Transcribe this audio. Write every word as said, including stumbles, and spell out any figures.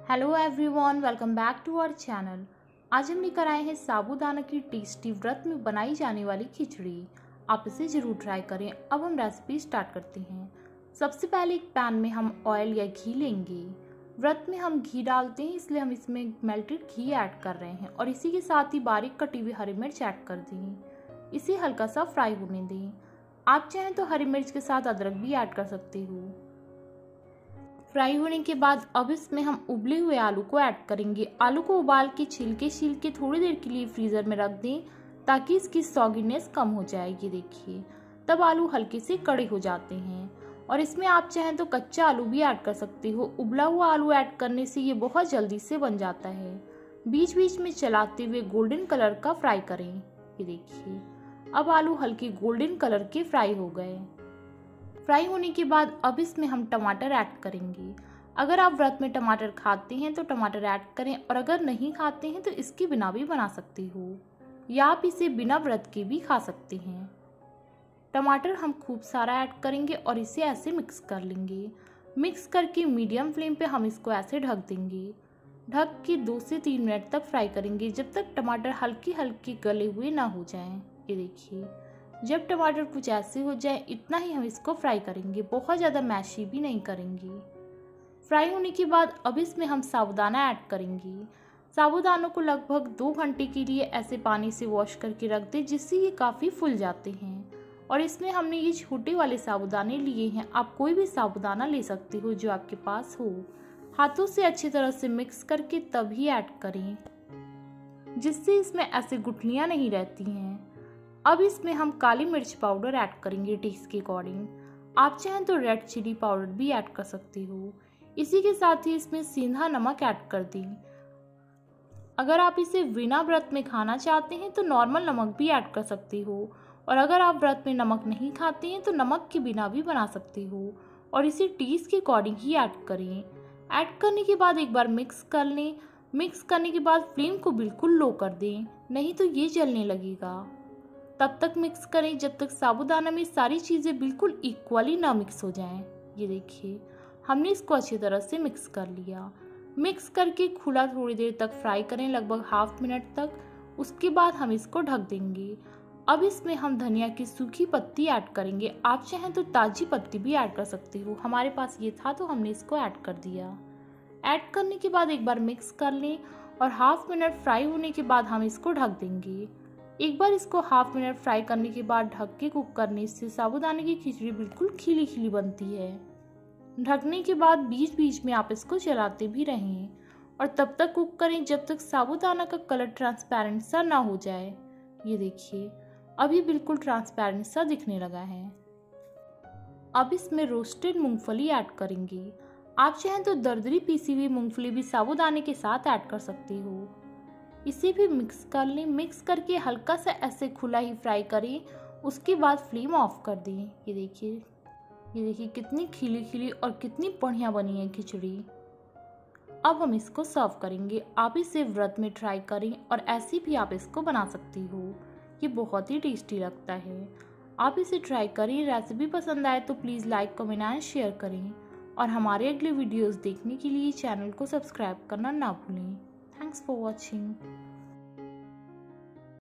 Hello everyone, welcome back to our channel. आज हम लेकर आए हैं साबूदाना की टेस्टी व्रत में बनाई जाने वाली खिचड़ी। आप इसे ज़रूर ट्राई करें। अब हम रेसिपी स्टार्ट करते हैं। सबसे पहले एक पैन में हम ऑयल या घी लेंगे। व्रत में हम घी डालते हैं, इसलिए हम इसमें मेल्टेड घी ऐड कर रहे हैं और इसी के साथ ही बारीक कटी हुई हरी मिर्च ऐड कर दें। इसे हल्का सा फ्राई होने दें। आप चाहें तो हरी मिर्च के साथ अदरक भी ऐड कर सकते हो। फ्राई होने के बाद अब इसमें हम उबले हुए आलू को ऐड करेंगे। आलू को उबाल के छिलके छील के थोड़ी देर के लिए फ्रीज़र में रख दें ताकि इसकी सॉगीनेस कम हो जाएगी। देखिए, तब आलू हल्के से कड़े हो जाते हैं और इसमें आप चाहें तो कच्चा आलू भी ऐड कर सकते हो। उबला हुआ आलू ऐड करने से ये बहुत जल्दी से बन जाता है। बीच बीच में चलाते हुए गोल्डन कलर का फ्राई करें। ये देखिए, अब आलू हल्के गोल्डन कलर के फ्राई हो गए। फ्राई होने के बाद अब इसमें हम टमाटर ऐड करेंगे। अगर आप व्रत में टमाटर खाते हैं तो टमाटर ऐड करें और अगर नहीं खाते हैं तो इसके बिना भी बना सकते हो या आप इसे बिना व्रत के भी खा सकते हैं। टमाटर हम खूब सारा ऐड करेंगे और इसे ऐसे मिक्स कर लेंगे। मिक्स करके मीडियम फ्लेम पे हम इसको ऐसे ढक देंगे। ढक के दो से तीन मिनट तक फ्राई करेंगे जब तक टमाटर हल्के हल्के गले हुए ना हो जाएं। ये देखिए, जब टमाटर कुछ ऐसे हो जाए इतना ही हम इसको फ्राई करेंगे, बहुत ज़्यादा मैशी भी नहीं करेंगे। फ्राई होने के बाद अब इसमें हम साबूदाना ऐड करेंगे। साबूदानों को लगभग दो घंटे के लिए ऐसे पानी से वॉश करके रख दें जिससे ये काफ़ी फूल जाते हैं। और इसमें हमने ये छोटे वाले साबूदाने लिए हैं। आप कोई भी साबूदाना ले सकते हो जो आपके पास हो। हाथों से अच्छी तरह से मिक्स करके तभी ऐड करें जिससे इसमें ऐसे गुठलियाँ नहीं रहती हैं। अब इसमें हम काली मिर्च पाउडर ऐड करेंगे टेस्ट के अकॉर्डिंग। आप चाहें तो रेड चिली पाउडर भी ऐड कर सकते हो। इसी के साथ ही इसमें सीधा नमक ऐड कर दें। अगर आप इसे बिना व्रत में खाना चाहते हैं तो नॉर्मल नमक भी ऐड कर सकते हो और अगर आप व्रत में नमक नहीं खाते हैं तो नमक के बिना भी बना सकते हो और इसे टेस्ट के अकॉर्डिंग ही ऐड करें। ऐड करने के बाद एक बार मिक्स कर लें। मिक्स करने के बाद फ्लेम को बिल्कुल लो कर दें, नहीं तो ये जलने लगेगा। तब तक मिक्स करें जब तक साबूदाना में सारी चीज़ें बिल्कुल इक्वली ना मिक्स हो जाएं। ये देखिए, हमने इसको अच्छी तरह से मिक्स कर लिया। मिक्स करके खुला थोड़ी देर तक फ्राई करें, लगभग हाफ मिनट तक। उसके बाद हम इसको ढक देंगे। अब इसमें हम धनिया की सूखी पत्ती ऐड करेंगे। आप चाहें तो ताज़ी पत्ती भी ऐड कर सकते हो। हमारे पास ये था तो हमने इसको ऐड कर दिया। ऐड करने के बाद एक बार मिक्स कर लें और हाफ मिनट फ्राई होने के बाद हम इसको ढक देंगे। एक बार इसको हाफ मिनट फ्राई करने के बाद ढक के कुक करने से साबूदाने की खिचड़ी बिल्कुल खिली खिली बनती है। ढकने के बाद बीच बीच में आप इसको चलाते भी रहें और तब तक कुक करें जब तक साबूदाना का कलर ट्रांसपेरेंट सा ना हो जाए। ये देखिए, अभी बिल्कुल ट्रांसपेरेंट सा दिखने लगा है। अब इसमें रोस्टेड मूंगफली ऐड करेंगे। आप चाहें तो दरदरी पीसी हुई मूंगफली भी साबूदाने के साथ ऐड कर सकते हो। इसे भी मिक्स कर लें। मिक्स करके हल्का सा ऐसे खुला ही फ्राई करें। उसके बाद फ्लेम ऑफ कर दें। ये देखिए ये देखिए कितनी खिली खिली और कितनी बढ़िया बनी है खिचड़ी। अब हम इसको सर्व करेंगे। आप इसे व्रत में ट्राई करें और ऐसे भी आप इसको बना सकती हो। ये बहुत ही टेस्टी लगता है। आप इसे ट्राई करें। रेसिपी पसंद आए तो please like, comment and share करें और हमारे अगले वीडियोज़ देखने के लिए चैनल को सब्सक्राइब करना ना भूलें। Thanks for watching.